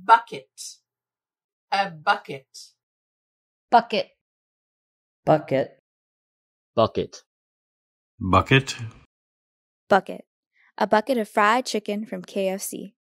bucket. A bucket. Bucket. Bucket. Bucket. Bucket. Bucket. A bucket of fried chicken from KFC.